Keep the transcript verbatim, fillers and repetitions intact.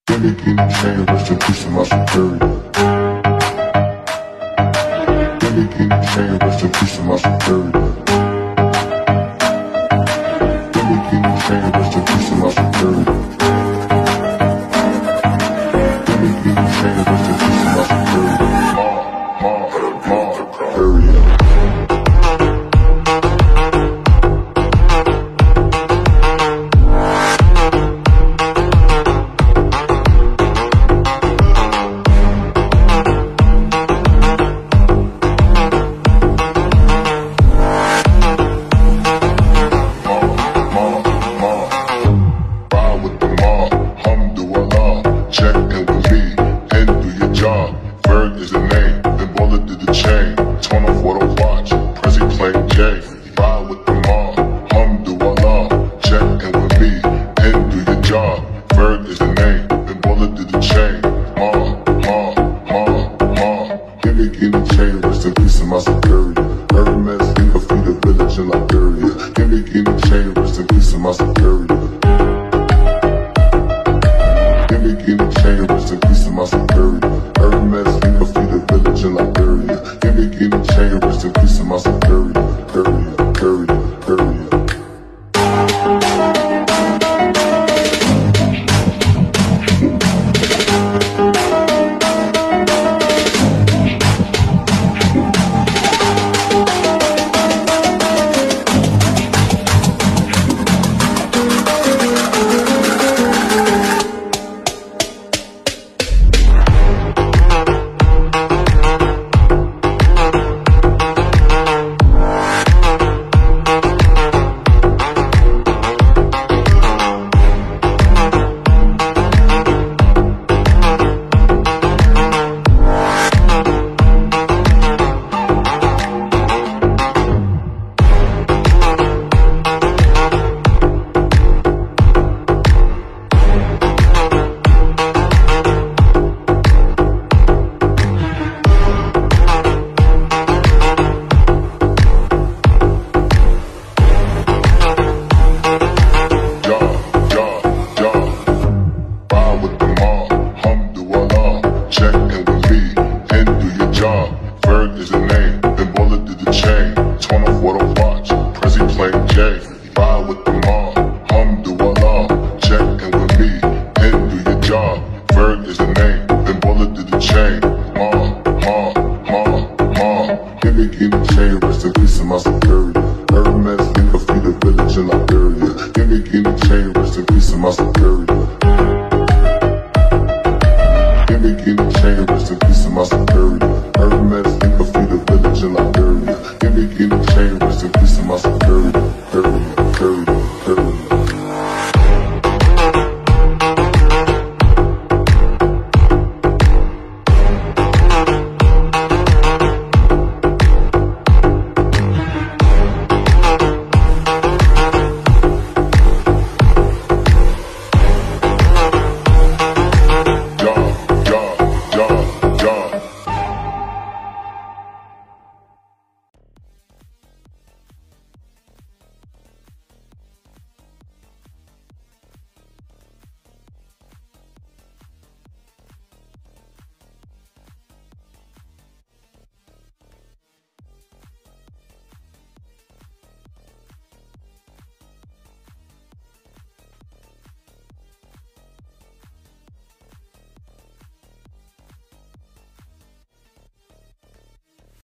Give me key chain, rest in peace to my security. Give me key chain, rest in peace to my security. Give me key chain, rest in peace to my security. Give me key chain, rest in peace to my security. Ma, ma, ma, hurry up. Give me key chain, rest in peace to my security.